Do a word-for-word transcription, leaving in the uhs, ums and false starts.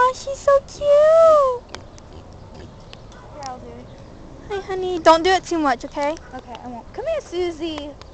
Aw, she's so cute. Here, I'll do it. Hi, honey. Don't do it too much, okay? Okay, I won't. Come here, Susie.